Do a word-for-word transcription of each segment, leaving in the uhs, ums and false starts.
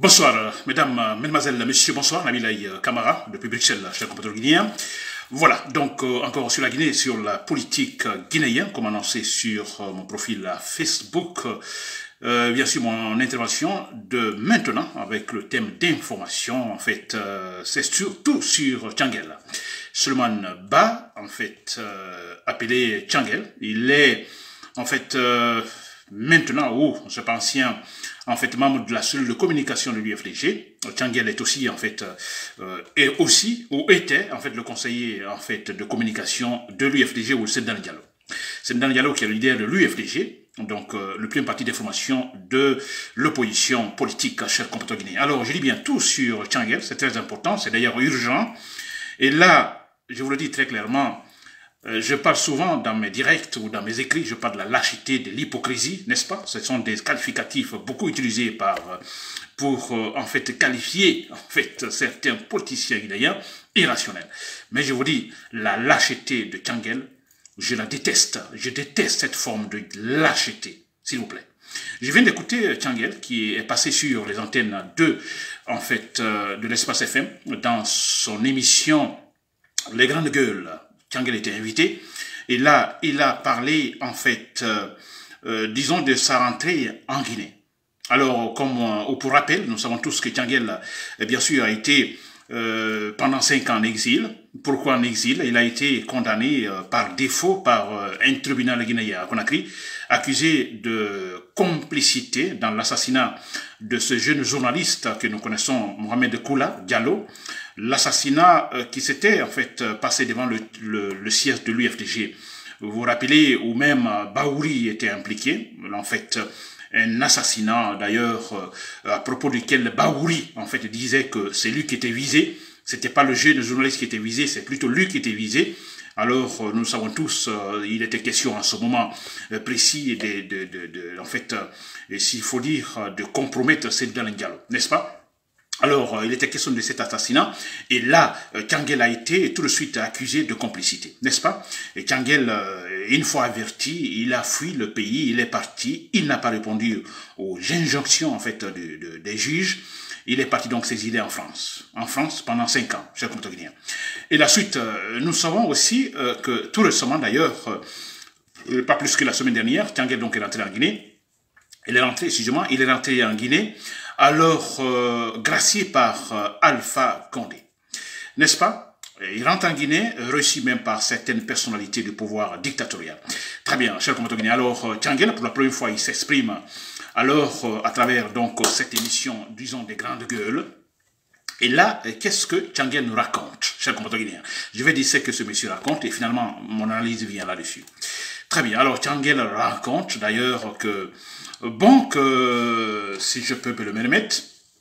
Bonsoir, mesdames, mesdemoiselles, messieurs, bonsoir, Nabilaï Camara, depuis Bruxelles, cher compatriote guinéen. Voilà, donc euh, encore sur la Guinée, sur la politique guinéenne, comme annoncé sur euh, mon profil Facebook. Euh, bien sûr, mon intervention de maintenant, avec le thème d'information, en fait, euh, c'est surtout sur Tchangel. Suleiman Ba, en fait, euh, appelé Tchangel, il est, en fait, euh, maintenant, ou, je pense, ancien, en fait, membre de la cellule de communication de l'U F D G. Tchangel est aussi, en fait, euh, et aussi, ou était, en fait, le conseiller, en fait, de communication de l'U F D G ou le Sedan Diallo. Sedan Diallo qui est le leader de l'U F D G, donc euh, le premier parti d'information de l'opposition politique, cher compatriote guinéen. Alors, je dis bien tout sur Tchangel, c'est très important, c'est d'ailleurs urgent. Et là, je vous le dis très clairement, je parle souvent dans mes directs ou dans mes écrits, je parle de la lâcheté, de l'hypocrisie, n'est-ce pas? Ce sont des qualificatifs beaucoup utilisés par, pour en fait qualifier en fait certains politiciens guinéens irrationnels. Mais je vous dis, la lâcheté de Tchangel, je la déteste. Je déteste cette forme de lâcheté, s'il vous plaît. Je viens d'écouter Tchangel qui est passé sur les antennes de, en fait, de l'Espace F M dans son émission Les Grandes Gueules. Tchangel était invité, et là, il a parlé, en fait, euh, euh, disons, de sa rentrée en Guinée. Alors, comme euh, pour rappel, nous savons tous que Tchangel, euh, bien sûr, a été euh, pendant cinq ans en exil. Pourquoi en exil? Il a été condamné euh, par défaut par euh, un tribunal guinéen à Conakry, accusé de complicité dans l'assassinat de ce jeune journaliste que nous connaissons, Mohamed Koula Diallo. L'assassinat euh, qui s'était en fait euh, passé devant le, le, le siège de l'U F D G. Vous vous rappelez, ou même euh, Baouri était impliqué, en fait, euh, un assassinat d'ailleurs euh, à propos duquel Baouri en fait disait que c'est lui qui était visé, c'était pas le jeune journaliste qui était visé, c'est plutôt lui qui était visé. Alors, euh, nous savons tous, euh, il était question en ce moment euh, précis de, de, de, de en fait, euh, s'il faut dire, de compromettre Sedan Diallo, n'est-ce pas? Alors, il était question de cet assassinat, et là, Tchangel a été tout de suite accusé de complicité, n'est-ce pas? Et Tchangel, une fois averti, il a fui le pays, il est parti, il n'a pas répondu aux injonctions, en fait, de, de, des juges. Il est parti donc s'exiler en France, en France pendant cinq ans, cher compatriote guinéen. Et la suite, nous savons aussi que tout récemment, d'ailleurs, pas plus que la semaine dernière, Tchangel donc est rentré en Guinée. Il est rentré, excusez-moi, il est rentré en Guinée, alors euh, gracié par euh, Alpha Condé, n'est-ce pas? Il rentre en Guinée, reçu même par certaines personnalités du pouvoir dictatorial. Très bien, cher compatriote guinéen. Alors, Tchangel, pour la première fois, il s'exprime, alors, euh, à travers donc cette émission, disons, des Grandes Gueules. Et là, qu'est-ce que Tchangel nous raconte, cher compatriote guinéen? Je vais dire ce que ce monsieur raconte, et finalement, mon analyse vient là-dessus. Très bien, alors Tchangel raconte d'ailleurs que, bon, que si je peux me le permettre,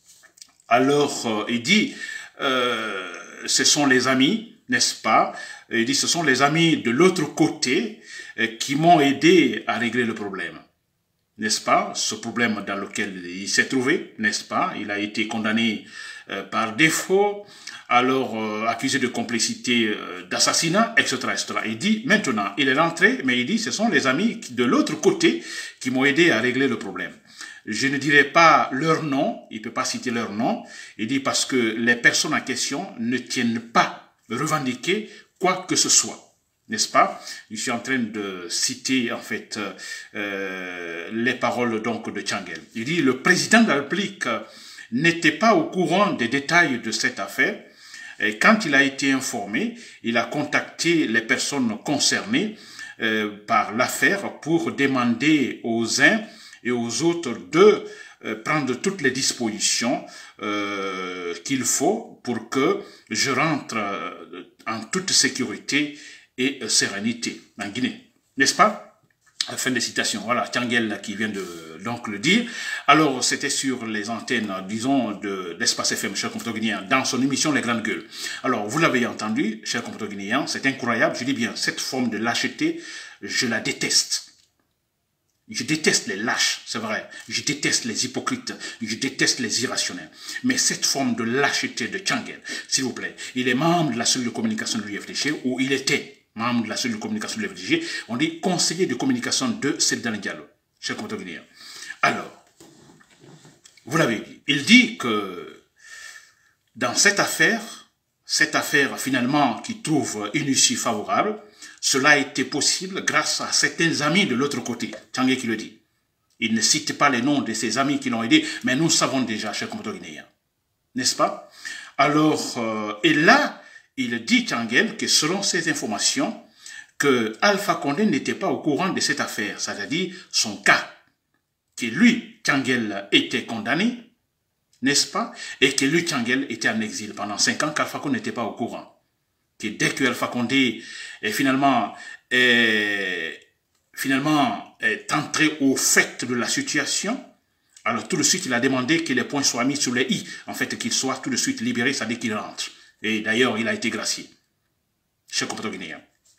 alors euh, il dit, euh, ce sont les amis, n'est-ce pas? Il dit, ce sont les amis de l'autre côté euh, qui m'ont aidé à régler le problème. N'est-ce pas? Ce problème dans lequel il s'est trouvé, n'est-ce pas? Il a été condamné euh, par défaut, alors euh, accusé de complicité euh, d'assassinat, et cetera, et cetera. Il dit, maintenant, il est rentré, mais il dit, ce sont les amis de l'autre côté qui m'ont aidé à régler le problème. Je ne dirai pas leur nom, il ne peut pas citer leur nom, il dit parce que les personnes en question ne tiennent pas revendiquer quoi que ce soit. N'est-ce pas? Je suis en train de citer, en fait, euh, les paroles donc de Tchangel. Il dit, le président de la République n'était pas au courant des détails de cette affaire. Et quand il a été informé, il a contacté les personnes concernées euh, par l'affaire pour demander aux uns et aux autres de euh, prendre toutes les dispositions euh, qu'il faut pour que je rentre euh, en toute sécurité et euh, sérénité en Guinée. N'est-ce pas? Fin de citation. Voilà, Tchangel qui vient de donc le dire. Alors, c'était sur les antennes, disons, de l'Espace F M, cher compatriote guinéen, dans son émission Les Grandes Gueules. Alors, vous l'avez entendu, cher compatriote guinéen, c'est incroyable. Je dis bien, cette forme de lâcheté, je la déteste. Je déteste les lâches, c'est vrai. Je déteste les hypocrites. Je déteste les irrationnels. Mais cette forme de lâcheté de Tchangel, s'il vous plaît, il est membre de la cellule de communication de l'U F D G, où il était membre de la cellule de communication de l'U F D G, on dit conseiller de communication de Sedan Diallo, cher compatriote guinéen. Alors, vous l'avez dit, Il dit que dans cette affaire, cette affaire finalement qui trouve une issue favorable, cela a été possible grâce à certains amis de l'autre côté. Tchangé qui le dit. Il ne cite pas les noms de ses amis qui l'ont aidé, mais nous savons déjà, chers compatriotes guinéens. N'est-ce pas? Alors, euh, et là, il dit, Tchangel, que selon ces informations, que Alpha Condé n'était pas au courant de cette affaire, c'est-à-dire son cas, que lui, Tchangel, était condamné, n'est-ce pas? Et que lui, Tchangel, était en exil pendant cinq ans, qu'Alpha Condé n'était pas au courant. Que dès que Alpha Condé est finalement, est, finalement est entré au fait de la situation, alors tout de suite, il a demandé que les points soient mis sur les i, en fait, qu'il soit tout de suite libéré, c'est-à-dire qu'il rentre. Et d'ailleurs, il a été gracié. Chers compatriotes guinéens.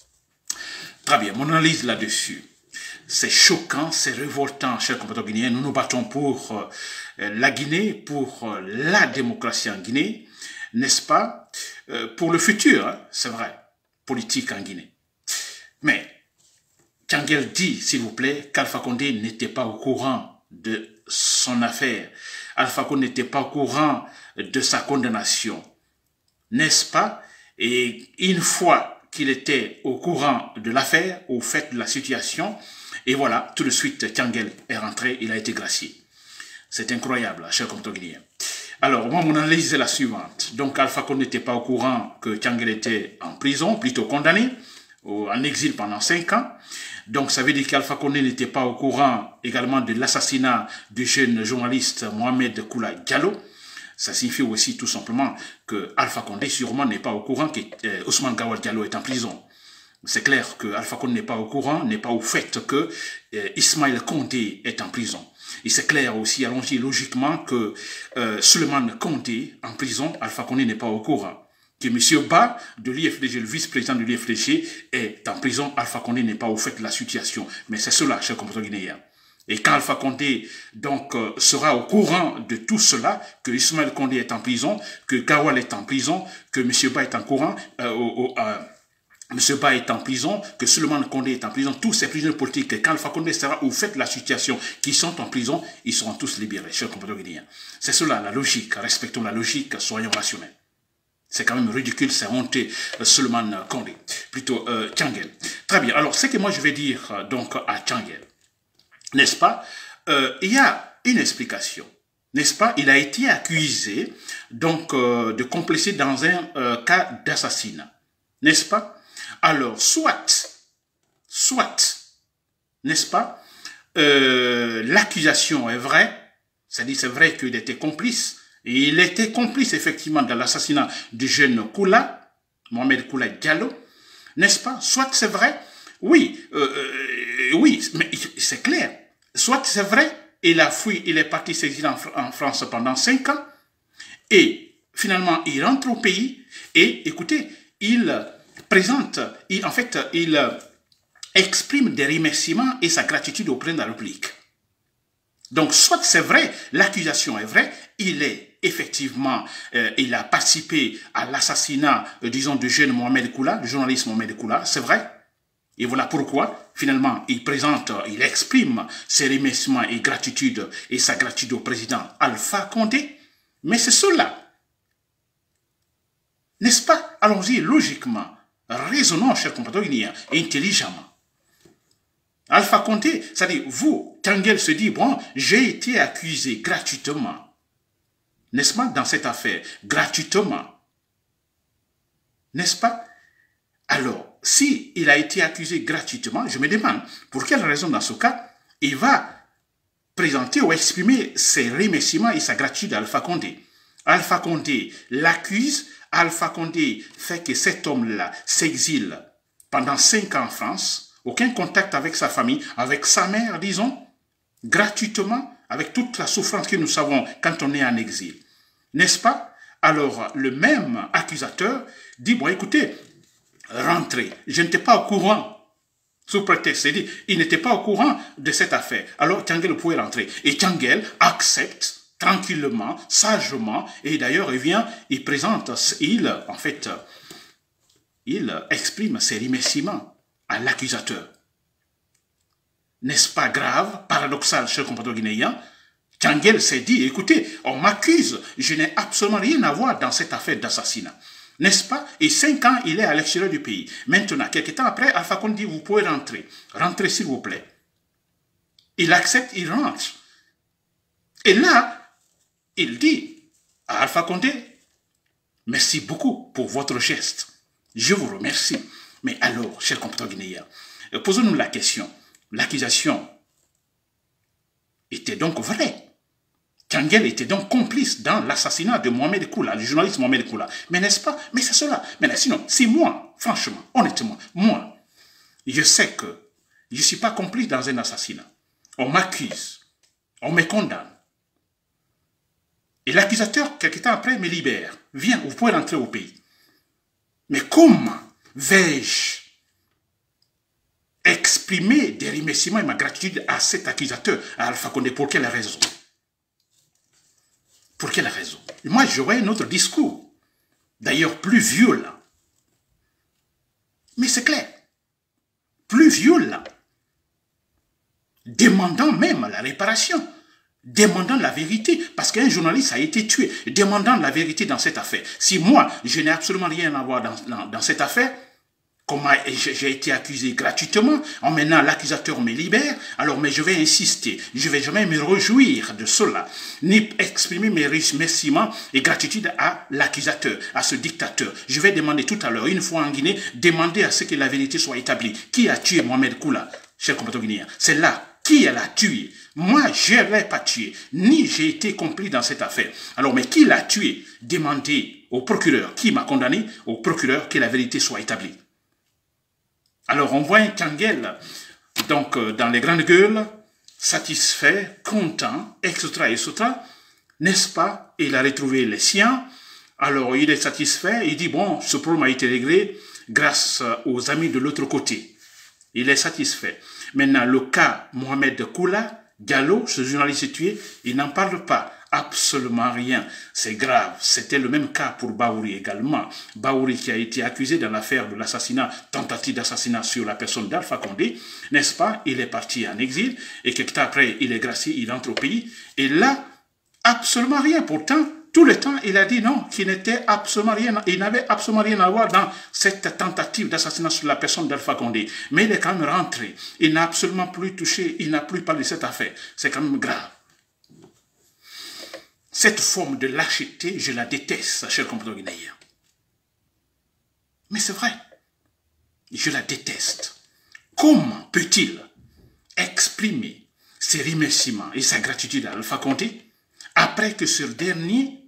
Très bien, mon analyse là-dessus. C'est choquant, c'est révoltant, chers compatriotes guinéens. Nous nous battons pour euh, la Guinée, pour euh, la démocratie en Guinée, n'est-ce pas? euh, Pour le futur, hein, c'est vrai, politique en Guinée. Mais, Tchangel dit, s'il vous plaît, qu'Alpha Condé n'était pas au courant de son affaire. Alpha Condé n'était pas au courant de sa condamnation. N'est-ce pas? Et une fois qu'il était au courant de l'affaire, au fait de la situation, et voilà, tout de suite, Tchangel est rentré, il a été gracié. C'est incroyable, chers compatriotes guinéens. Alors, moi, mon analyse est la suivante. Donc, Alpha Condé n'était pas au courant que Tchangel était en prison, plutôt condamné, en exil pendant cinq ans. Donc, ça veut dire qu'Alpha Condé n'était pas au courant également de l'assassinat du jeune journaliste Mohamed Koula Diallo. Ça signifie aussi tout simplement que Alpha Condé sûrement n'est pas au courant que euh, Ousmane Gawal Diallo est en prison. C'est clair que Alpha Condé n'est pas au courant, n'est pas au fait que euh, Ismaël Condé est en prison. Et c'est clair aussi, allons-y logiquement, que euh, Suleiman Condé en prison, Alpha Condé n'est pas au courant. Que M. Ba, de l'I F D G, le vice-président de l'I F D G, est en prison, Alpha Condé n'est pas au fait de la situation. Mais c'est cela, chers compatriotes guinéens. Et quand Alpha Condé donc, euh, sera au courant de tout cela, que Ismaël Condé est en prison, que Gawal est en prison, que M. Ba est en courant, euh, au, au, euh, M. Ba est en prison, que Suleiman Condé est en prison, tous ces prisonniers politiques, quand Alpha Condé sera au fait de la situation, qui sont en prison, ils seront tous libérés, chers compatriotes guinéens. C'est cela, la logique. Respectons la logique, soyons rationnels. C'est quand même ridicule, c'est honteux, Suleiman Condé, plutôt euh, Tchangel. Très bien, alors ce que moi je vais dire euh, donc à Tchangel, n'est-ce pas? euh, Il y a une explication, n'est-ce pas? Il a été accusé donc euh, de complicer dans un euh, cas d'assassinat, n'est-ce pas? Alors, soit, soit, n'est-ce pas? euh, L'accusation est vraie, c'est-à-dire c'est vrai qu'il était complice, et il était complice effectivement dans l'assassinat du jeune Koula, Mohamed Koula Diallo, n'est-ce pas? Soit c'est vrai, oui, euh, euh, oui, mais c'est clair. Soit c'est vrai, il a fui, il est parti s'exiler en, en France pendant cinq ans, et finalement il rentre au pays, et écoutez, il présente, il, en fait, il exprime des remerciements et sa gratitude au président de la République. Donc, soit c'est vrai, l'accusation est vraie, il est effectivement, euh, il a participé à l'assassinat, euh, disons, du jeune Mohamed Koula, du journaliste Mohamed Koula, c'est vrai. Et voilà pourquoi, finalement, il présente, il exprime ses remerciements et gratitude et sa gratitude au président Alpha Condé. Mais c'est cela. N'est-ce pas? Allons-y logiquement, raisonnons, chers compatriotes guinéens, intelligemment. Alpha Condé, c'est-à-dire, vous, Tchangel se dit, bon, j'ai été accusé gratuitement. N'est-ce pas, dans cette affaire? Gratuitement. N'est-ce pas? Alors, si il a été accusé gratuitement, je me demande, pour quelle raison, dans ce cas, il va présenter ou exprimer ses remerciements et sa gratitude à Alpha Condé. Alpha Condé l'accuse, Alpha Condé fait que cet homme-là s'exile pendant cinq ans en France, aucun contact avec sa famille, avec sa mère, disons, gratuitement, avec toute la souffrance que nous savons quand on est en exil. N'est-ce pas? Alors, le même accusateur dit, bon, écoutez, rentrez, je n'étais pas au courant, sous prétexte, c'est-à-dire, il n'était pas au courant de cette affaire. Alors, Tchangel pouvait rentrer. Et Tchangel accepte tranquillement, sagement, et d'ailleurs, il vient, il présente, il, en fait, il exprime ses remerciements à l'accusateur. N'est-ce pas grave, paradoxal, chers compatriotes guinéens, Tianguel s'est dit, écoutez, on m'accuse, je n'ai absolument rien à voir dans cette affaire d'assassinat. N'est-ce pas? Et cinq ans, il est à l'extérieur du pays. Maintenant, quelques temps après, Alpha Condé dit, vous pouvez rentrer. Rentrez, s'il vous plaît. Il accepte, il rentre. Et là, il dit à Alpha Condé, merci beaucoup pour votre geste. Je vous remercie. Mais alors, chers compatriotes guinéens, posons-nous la question. L'accusation était donc vraie. Tianguel était donc complice dans l'assassinat de Mohamed Koula, du journaliste Mohamed Koula. Mais n'est-ce pas? Mais c'est cela. Mais sinon, si moi, franchement, honnêtement, moi, je sais que je ne suis pas complice dans un assassinat. On m'accuse, on me condamne. Et l'accusateur, quelque temps après, me libère. Viens, vous pouvez rentrer au pays. Mais comment vais-je exprimer des remerciements et ma gratitude à cet accusateur, à Alpha Condé? Pour quelle raison? Pour quelle raison? Moi, j'aurais un autre discours, d'ailleurs plus violent. Mais c'est clair, plus violent, demandant même la réparation, demandant la vérité, parce qu'un journaliste a été tué, demandant la vérité dans cette affaire. Si moi, je n'ai absolument rien à voir dans, dans, dans cette affaire, comment j'ai été accusé gratuitement, en maintenant l'accusateur me libère, alors mais je vais insister, je vais jamais me réjouir de cela, ni exprimer mes remerciements et gratitude à l'accusateur, à ce dictateur. Je vais demander tout à l'heure, une fois en Guinée, demander à ce que la vérité soit établie. Qui a tué Mohamed Koula, cher compatriote guinéen? C'est là. Qui l'a tué? Moi, je ne l'ai pas tué, ni j'ai été complice dans cette affaire. Alors, mais qui l'a tué? Demandez au procureur qui m'a condamné, au procureur, que la vérité soit établie. Alors, on voit un Tianguel, donc, euh, dans les grandes gueules, satisfait, content, et cetera, et cetera. N'est-ce pas? Il a retrouvé les siens. Alors, il est satisfait. Il dit, bon, ce problème a été réglé grâce aux amis de l'autre côté. Il est satisfait. Maintenant, le cas Mohamed Koula, Diallo, ce journaliste tué, il n'en parle pas. Absolument rien. C'est grave. C'était le même cas pour Baouri également. Baouri qui a été accusé dans l'affaire de l'assassinat, tentative d'assassinat sur la personne d'Alpha Condé, n'est-ce pas? Il est parti en exil et quelque temps après, il est gracié, il entre au pays. Et là, absolument rien. Pourtant, tout le temps, il a dit non, qu'il n'était absolument rien, il n'avait absolument rien à voir dans cette tentative d'assassinat sur la personne d'Alpha Condé. Mais il est quand même rentré. Il n'a absolument plus touché, il n'a plus parlé de cette affaire. C'est quand même grave. Cette forme de lâcheté, je la déteste, cher compatriote guinéen. Mais c'est vrai, je la déteste. Comment peut-il exprimer ses remerciements et sa gratitude à Alpha Condé après que ce dernier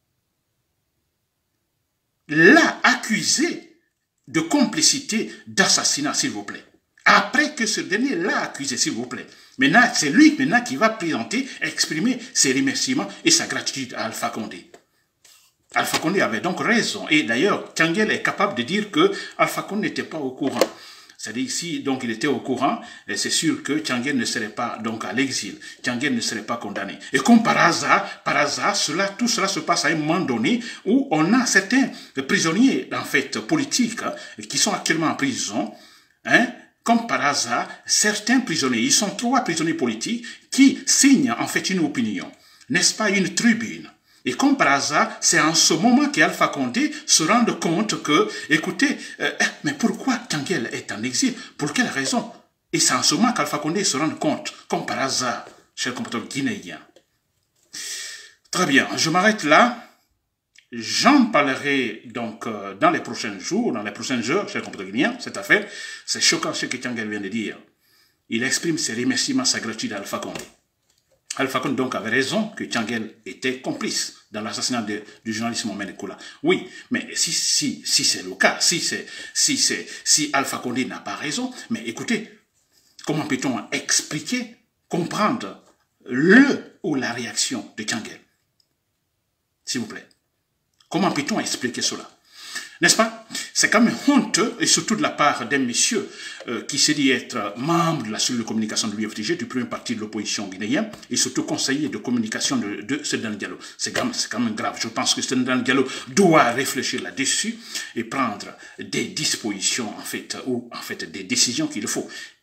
l'a accusé de complicité d'assassinat, s'il vous plaît? Après que ce dernier l'a accusé, s'il vous plaît. Maintenant, c'est lui maintenant qui va présenter, exprimer ses remerciements et sa gratitude à Alpha Condé. Alpha Condé avait donc raison. Et d'ailleurs, Tianguel est capable de dire que Alpha Condé n'était pas au courant. C'est-à-dire si donc il était au courant, c'est sûr que Tianguel ne serait pas donc à l'exil. Tianguel ne serait pas condamné. Et comme par hasard, par hasard, cela, tout cela se passe à un moment donné où on a certains prisonniers en fait politiques hein, qui sont actuellement en prison, hein, comme par hasard, certains prisonniers, ils sont trois prisonniers politiques qui signent en fait une opinion, n'est-ce pas, une tribune. Et comme par hasard, c'est en ce moment qu'Alpha Condé se rend compte que, écoutez, euh, mais pourquoi Tianguel est en exil? Pour quelle raison? Et c'est en ce moment qu'Alpha Condé se rend compte, comme par hasard, chers compatriotes guinéens. Très bien, je m'arrête là. J'en parlerai donc euh, dans les prochains jours, dans les prochaines heures, chers compatriotes guinéens, cette affaire. C'est choquant ce que Tianguel vient de dire. Il exprime ses remerciements, sa gratitude à Alpha Condé. Alpha Condé donc avait raison que Tianguel était complice dans l'assassinat du journaliste Mohamed Koula. Oui, mais si, si, si c'est le cas, si, c'est, si, c'est, si Alpha Condé n'a pas raison, mais écoutez, comment peut-on expliquer, comprendre le ou la réaction de Tianguel? S'il vous plaît. Comment peut-on expliquer cela? N'est-ce pas? C'est quand même honteux, et surtout de la part d'un monsieur euh, qui s'est dit être membre de la cellule de communication de l'U F D G, du premier parti de l'opposition guinéenne, et surtout conseiller de communication de, de Sedan Diallo. C'est quand, quand même grave. Je pense que Sedan Diallo doit réfléchir là-dessus et prendre des dispositions, en fait, ou en fait des décisions qu'il faut.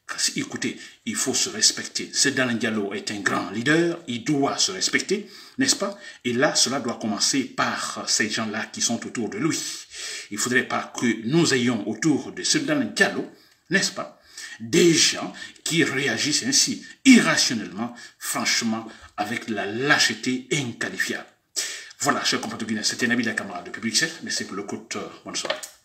Écoutez, il faut se respecter. Sedan Diallo est un grand leader, il doit se respecter, n'est-ce pas? Et là, cela doit commencer par ces gens-là qui sont autour de lui. Il ne faudrait pas que nous ayons autour de Sedan Diallo, n'est-ce pas, des gens qui réagissent ainsi, irrationnellement, franchement, avec la lâcheté inqualifiable. Voilà, chers compatriotes guinéens, c'était Nabil Camara de Public sept. Merci pour le coup. Bonne soirée.